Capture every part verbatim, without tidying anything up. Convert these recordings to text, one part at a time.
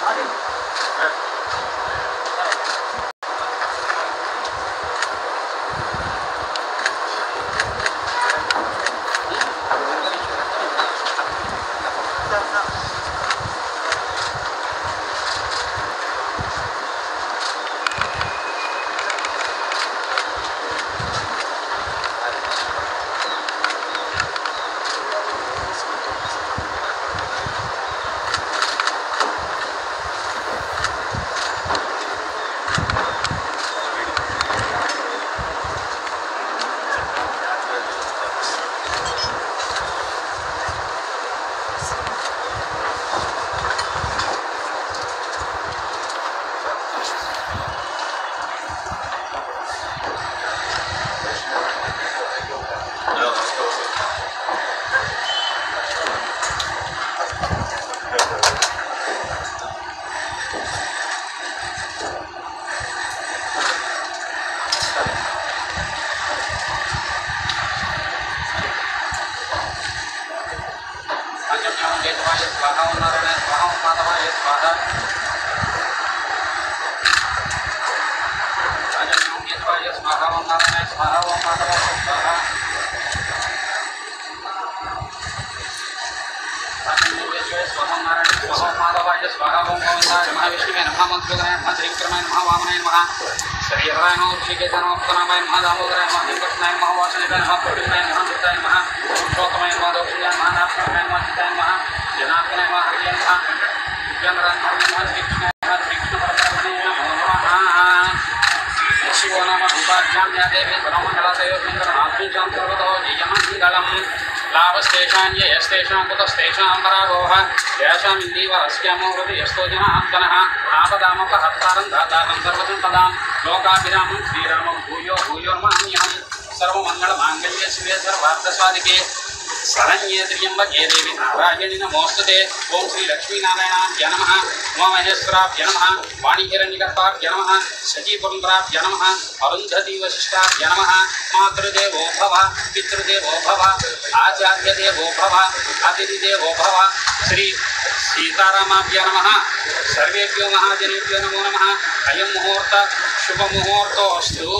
शरण्ये त्र्यंबके देवी नारायणी नमोस्तुते। ओं श्री लक्ष्मी नारायणाभ्य नमः। उमा महेश्वराभ्य नमः। वाणीहिरण्यगर्भाभ्य नमः। शचीपुरन्द्राभ्य नमः। अरुन्धती वशिष्ठाभ्य नमः। मातृदेवो भव, पितृदेवो भव, आचार्यदेवो भव, अतिथिदेवो भव। श्री सीतारामाभ्य नमः। सर्वेभ्यो महाजनेभ्यो नमो नमः। अयं मुहूर्त शुभ मुहूर्तोऽस्तु।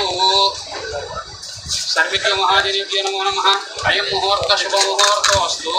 सर्वेभ्यो महाजनेभ्यो नमो नमः। अयं मुहूर्त शुभ मुहूर्तोऽस्तु।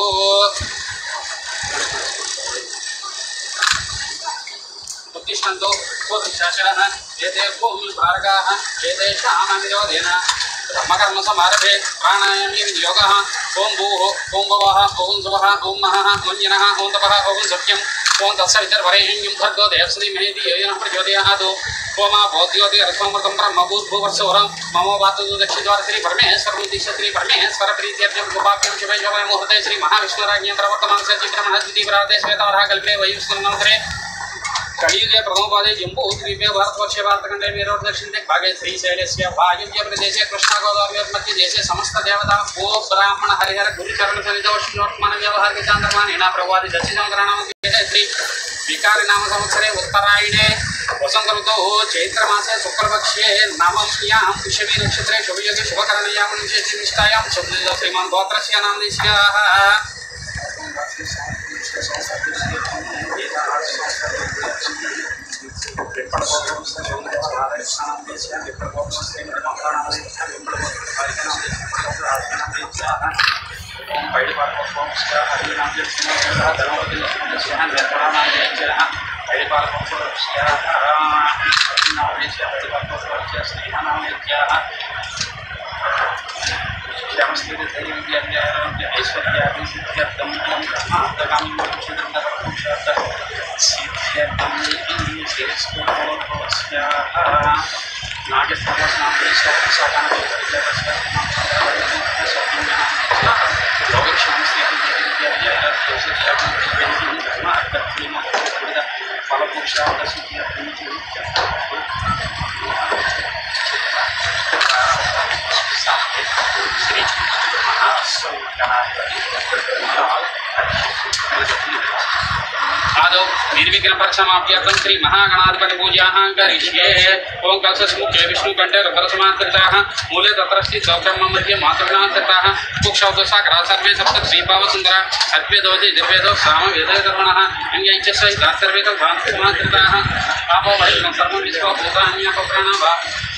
उत्तिष्ठन्तु शासनः एते भूमिभारकाः एतेषामनिरोधेन ब्रह्मकर्म समारभे प्राणायामे विनियोगः। ओं भूः ओं भवः ओं सुवः ओं महः ओं जनः ओं तपः ओं सत्यम् ओं तत्सवितर्वरेण्यं भर्गो देवश्रीमहे धियो यो नः प्रचोदयात्। ओमा भौद्योति अर्थमृतं ब्रह्म भूर्भुवस्सुवरं ममो वातु दक्षिद्वार श्री परमेश्वर उद्दिश्य श्री परमेश्वर प्रीत्यर्थं शुभाभ्यं शुभे शुभे मुहूर्ते श्री महाविष्णुराज्ञं प्रवर्तमान सचित्रमः द्वितीयप्रार्थे श्वेतावरः कल्पे वयुष्णुनन्तरे कलियुगे प्रथमपादे जम्बूद्वीपे भारतवर्षे भारतखण्डे मेरोर् दक्षिणे भागे श्रीशैलस्य वायव्य प्रदेशे कृष्णागोदावरी देशे समस्त देवता गो ब्राह्मण हरिहर गुरुचरण सहितो श्रीनोत्मान व्यवहारिक चांद्रमानेन प्रवादि दक्षिणसंक्रामं श्री विकारी नाम संवत्सरे उत्तरायणे वसंत ऋतौ चैत्रमासे शुक्लपक्षे नवम्यां पुष्यमी नक्षत्रे शुभयोगे शुभकरणीयां निष्ठायां शुभदिवसे श्रीमान् गोत्रस्य नामनिश्चयः श्री आदौ निर्विघ्नपरिसमाप्त्यर्थं श्री महागणाधिपति पूजाः करिष्ये। ओं कलशमुखे विष्णुकण्ठे रथरसमाकृताः मूले तत्र स्थितौब्रह्म मध्ये मातृगणाकृताः कुक्षौदसाग्रा सर्वे सप्त श्रीपावसुन्दरा अद्वैतोदि निर्वेदो सामवेदधर्मणः अन्यैश्च सहिताः सर्वे तद्भान्तमाकृताः आपो वैष्णवं सर्वं विश्वभूतान्यपप्राणा वा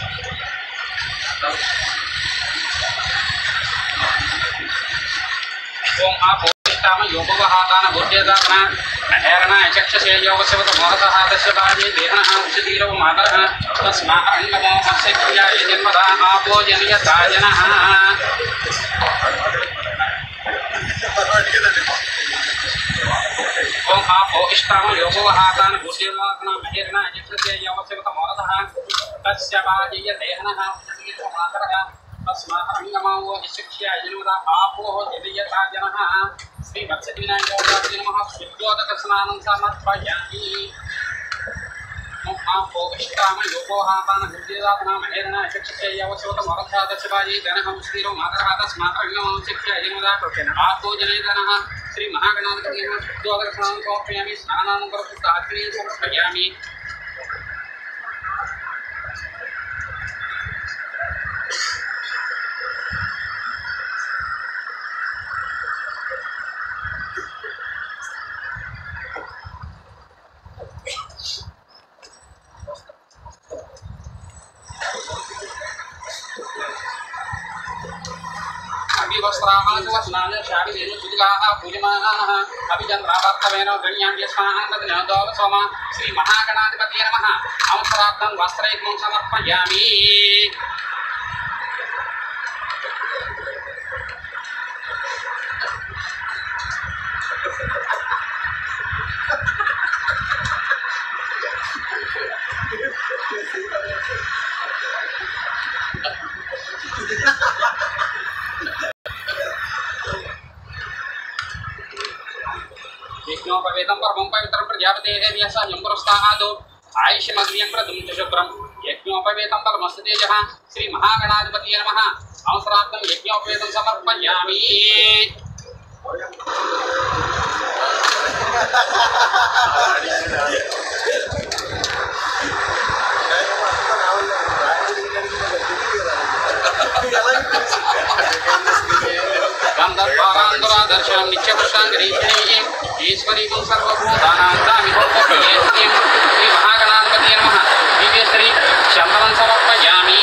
ओं आपो योगवहातान बुद्ध्यदान हेरण चक्षसे योगसेवत मोहतः तस्य बाजे देहनः उषधीरो मातरः तस्माहङ्गमो मत्स्य क्रियाय जन्मदा आपो जनियतायनः ओं आपो इष्टाम योगवहातान बुद्ध्यदान हेरण चक्षसे योगसेवत मोहतः तस्य बाजे देहनः उषधीरो मातरः तस्माहङ्गमो शिक्ष्या जन्मदा आपो जनियतायनः श्री वत्सदीनाय नमः शुद्धोदकस्नानं समर्पयामि। आपो इष्टाम योगोहातान बुद्धिदातनां हेरण चक्षसे योगसेवत मोहतः तस्य बाजे देहनः उषधीरो मातरः तस्माहङ्गमो शिक्ष्या जन्मदा आपो जनियतायनः श्री महागणाधिपति नमः शुद्धोदकस्नानं समर्पयामि। स्नानानन्तरं शुद्धाग्निं समर्पयामि। वस्त्राणि शालिनीं सुदिगाः पूजमानाः अभिचन्द्रावर्तमेन गण्यान्यस्मान् श्री महागणाधिपतये नमः। अवसरार्थं वस्त्रैकं समर्पयामि। यज्ञोपवेदं परमं पवित्रं प्रजापतेः न्यसः यम्पुरस्तादो आयुष्यमग्नियं प्रदुं च शुभ्रं यज्ञोपवेदं परमस्य तेजः श्री महागणाधिपतये नमः। अवसरार्थं यज्ञोपवेदं समर्पयामि। गन्धर्वारान्दुरादर्शनं नित्यपुरुषाङ्गरीषणीं ईश्वरीं सर्वभूतानान्तामिहोपीयेष्टिं श्री महागणाधिपतये नमः। दिव्यश्री चन्दनं समर्पयामि।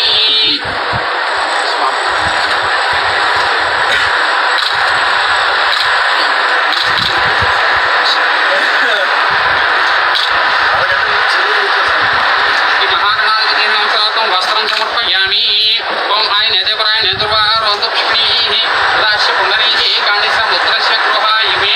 श्री महागणाधिपतये नमः वस्त्रं समर्पयामि। ओं आय नेदेवराय नेदुर्वारोन्दुक्ष्मीः राश्य पुनरीः काणिसमुद्रस्य गृहाय मे।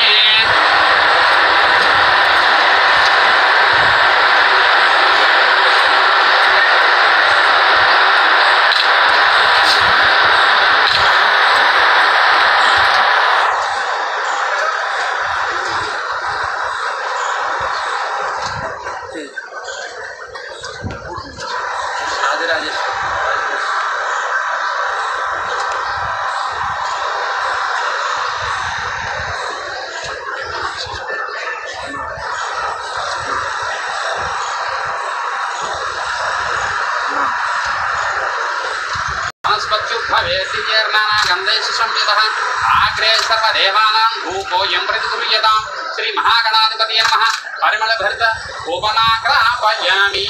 आग्रे सर्वदेवानां धूपोऽयं प्रतिगृह्यतां श्री महागणाधिपतये नमः। परिमलभरित उपनाग्रापयामि।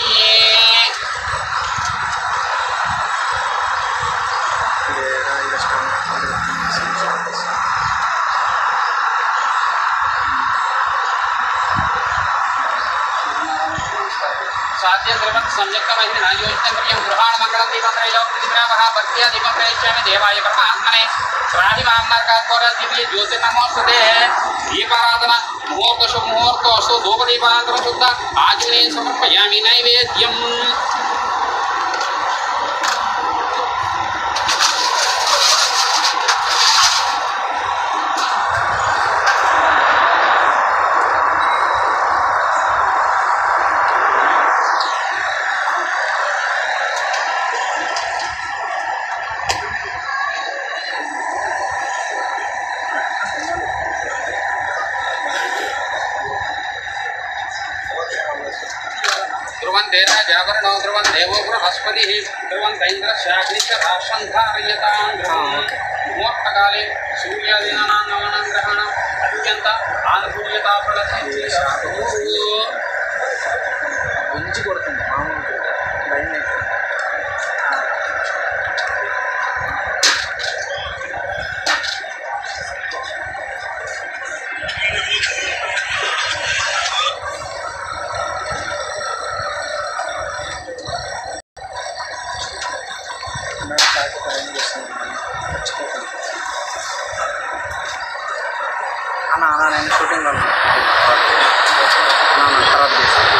साध्य द्रवत् संयुक्तमहिना योजितं प्रियं गृहाण मङ्गलं दीपं त्रैलोक्यदिव्यावः भक्त्या दीपं प्रयच्छामि देवाय परमात्मने त्राहि मां नरकात्पर दिव्य ज्योतिर्नमोस्तुते। दीपाराधना मुहूर्त शुभ मुहूर्त अस्तु धूपदीपानन्तरं शुद्ध आचमनीं समर्पयामि नैवेद्यम्। ध्रुवन्ते राजावरणो ध्रुवन् देवो बृहस्पतिः ध्रुवन्त इन्द्रस्याग्निश्च राष्ट्रं धारयतां मुहूर्तकाले सूर्यादीनां नवानां ग्रहाणाम् अत्यन्त आनुकूल्यता फलति గుంజి కొడుతుంది మామూలు భయం అన్న అన్న నేను షూటింగ్ తర్వాత చేస్తాను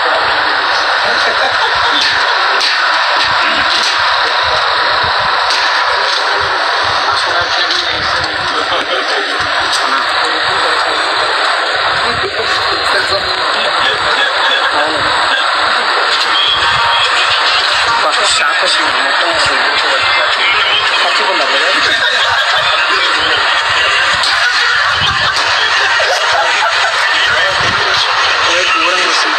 షాక్ వచ్చింది మొత్తం వస్తుంది పచ్చిపోండి దూరం వస్తుంది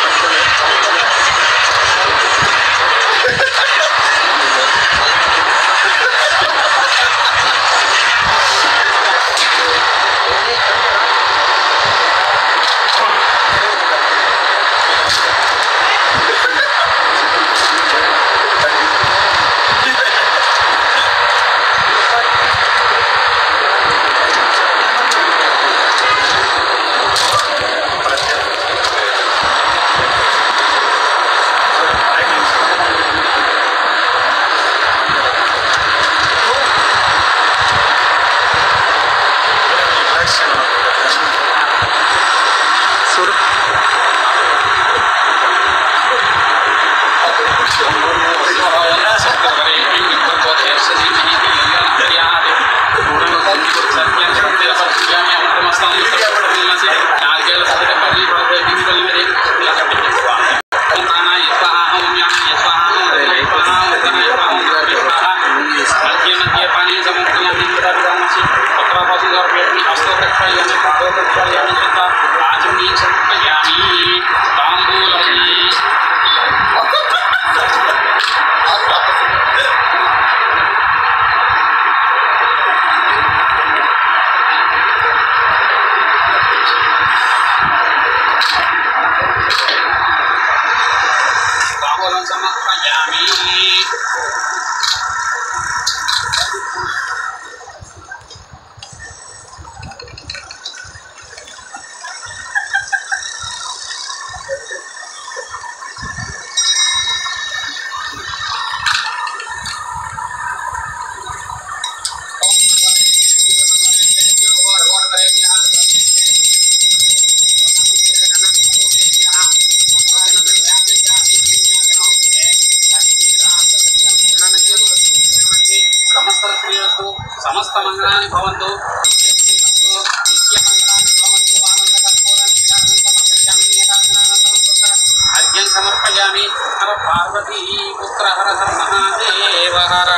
समस्त मंगलानि भवन्तु नित्यमंगलानि भवन्तु अर्घ्यं समर्पयामि हर पार्वती पुत्र हर हर महादेव हर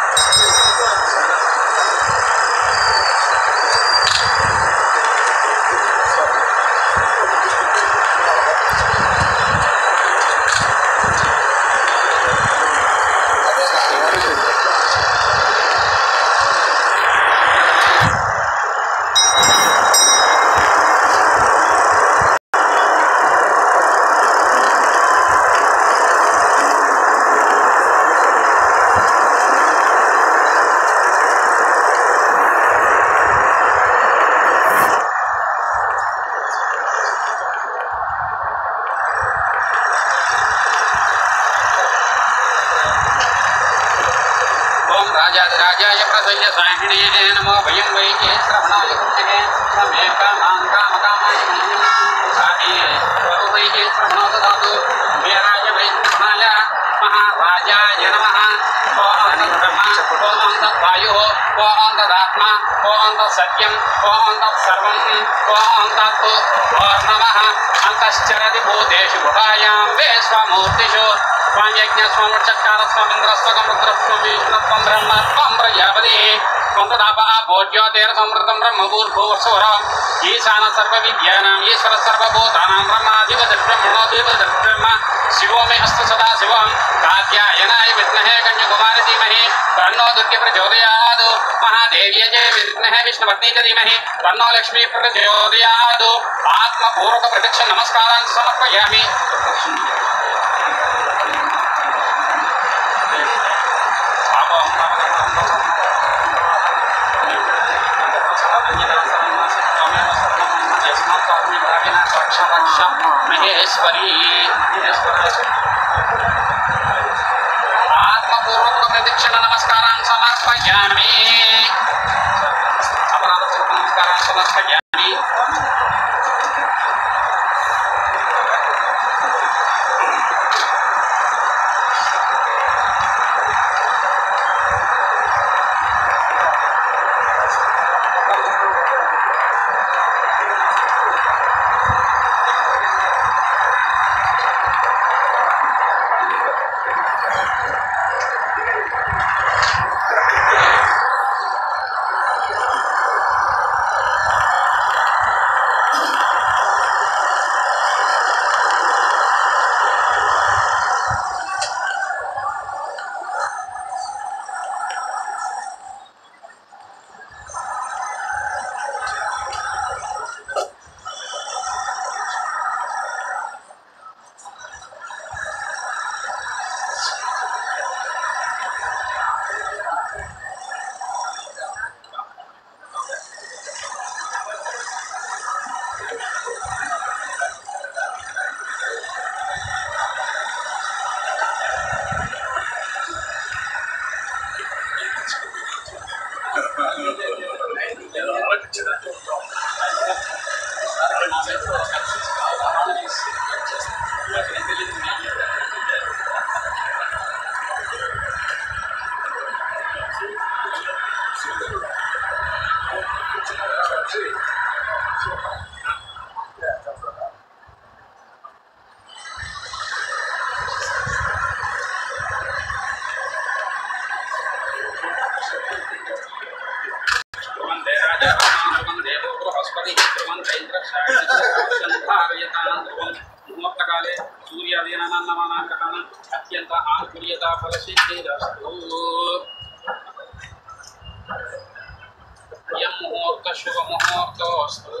राजाय प्रसन्न साहिणे नमो वयं वैके श्रवणाय कुञ्जगे समे कामां कामकामाय साहिणे वैके श्रवणो ददातु वीराय वै श्रवणाय महाराजाय नमः ओं ब्रह्मा ओं तद्वायुः ओं तदात्मा ओं तत्सत्यं ओं तत्सर्वं ओं तत्तु ओं नमः अन्तश्चरति भूतेषु गुहायां विश्वमूर्तिषु स्वाम यज्ञ स्वाम चक्कार स्वाम इंद्र स्वगम रुद्र स्वाम विष्णु स्वाम ब्रह्म स्वाम प्रजापति स्वाम तदाप भोज्योतेर समृद्धं ब्रह्म भूर्भुवस्सुर ईशान सर्व विद्यानां ईश्वर सर्वभूतानां ब्रह्माधिपति ब्रह्मणोधिपति ब्रह्म शिवो मे तन्नो दुर्गे प्रचोदयात् महादेव्यै च विद्महे विष्णुपत्नी च धीमहि तन्नो लक्ष्मी प्रचोदयात् आत्मपूर्वक प्रदक्षिण नमस्कारान् समर्पयामि महेश्वरी आत्मपूर्वक प्रदक्षिण नमस्कारान् समर्पयामि अपराधपूर्वक नमस्कारान् समर्पयामि मुहूर्तकाले सूर्यादीनां अत्यंत आनुकूल्यता फलसिद्धिरस्तु यं मुहूर्त शुभ मुहूर्तोऽस्तु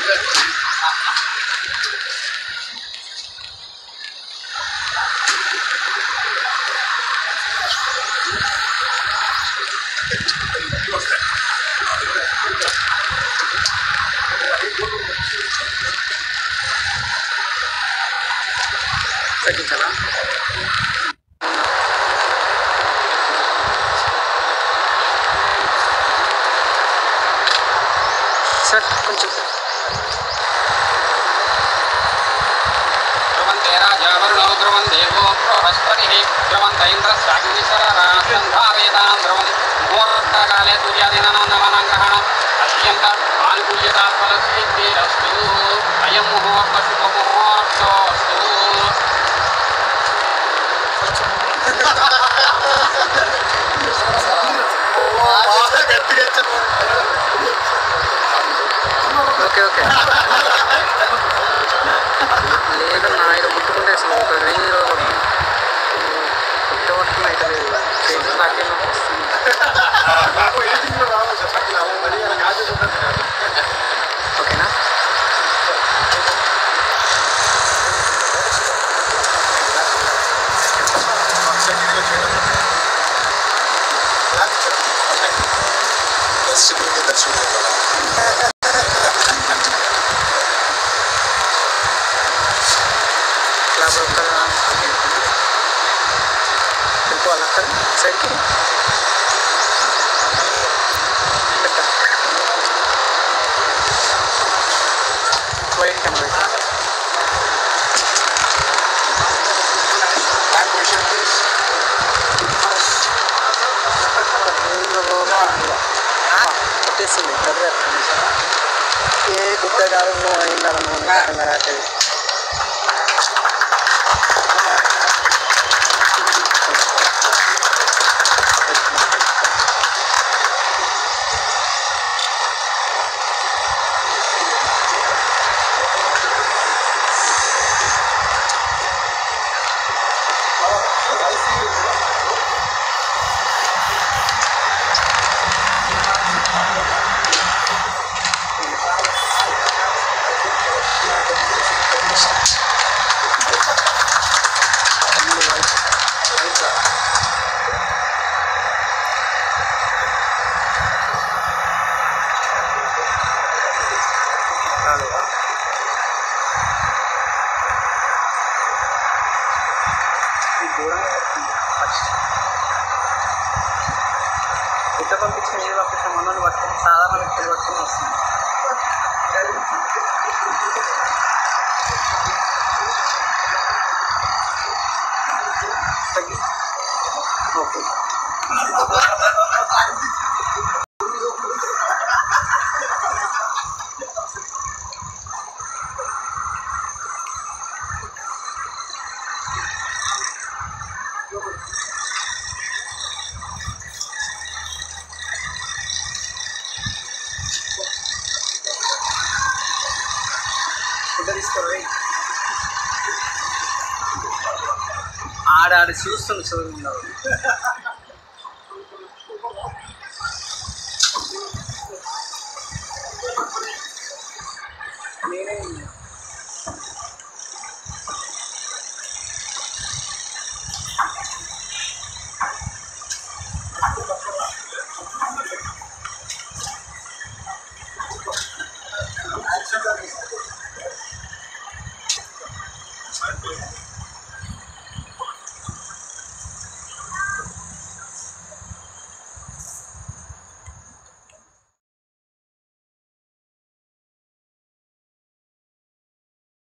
తగ్గించాలా? సార్ కొంచెం ధ్రువంతే రాజా వరుణో ధ్రువం దేవో బృహస్పతిః ధ్రువంత ఇంద్రస్యాగ్నిశరారాసంధారయతాం ధ్రువం ముహూర్తకాలే సూర్యాదీనానాం నవానాం గ్రహాణాం అత్యంత ఆనుకూల్యతాఫలసిద్ధిరస్తు అయం ముహూర్త శుభముహూర్తోస్తు. ఓకే ఓకే లేదన్నా ఇది ముట్టుకుంటే అసలు ఒక వెయ్యి రోజులు పుట్టవట్టుకుని అయితే లేదు చేతులు నాకేమో వస్తుంది. ఓకేనా? క్లాబ్ వెళ్ళిపోవాలి అక్కడ సైడ్కి పెట్ట వైట్ కన్నా వైట్ కొట్టేస్తుంది చదివారు ఏ గుట్ట కాలంలో ఏం కాలంలో రాసేది ఇట్లా పంపించిన నీళ్ళు పంపించిన మనల్ని పట్టుకొని సాధారణ వ్యక్తులు పట్టుకొని వస్తుంది. ఓకే తీసుకోవాలి ఆడాడు చూస్తుంది చూడండి నేనే Thank you.